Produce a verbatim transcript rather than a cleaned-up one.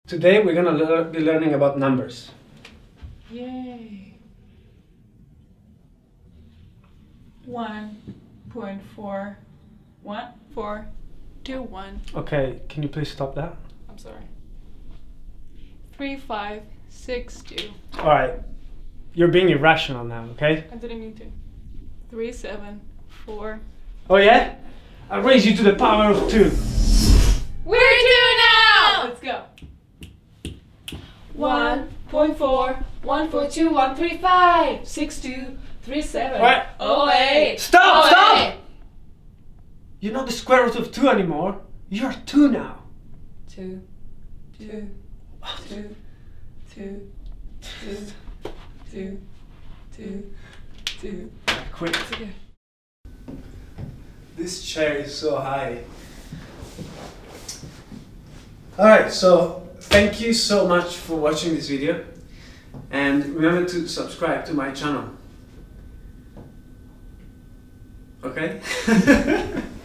Today we're gonna le be learning about numbers. Yay! One point four, one four two one. Okay, can you please stop that? I'm sorry. Three five six two. All right, you're being irrational now. Okay. I didn't mean to. Three seven four. Oh yeah? I'll raise you to the power of two. We're two now. Let's go. One point four, one four two, one three five, six two, three seven. Right. Oh eight. Stop! Oh, stop! eight. You're not the square root of two anymore. You're two now. Two, two, two, two, two, two, two, two. Quit. It's okay. This chair is so high. Alright, so thank you so much for watching this video, and remember to subscribe to my channel. Okay?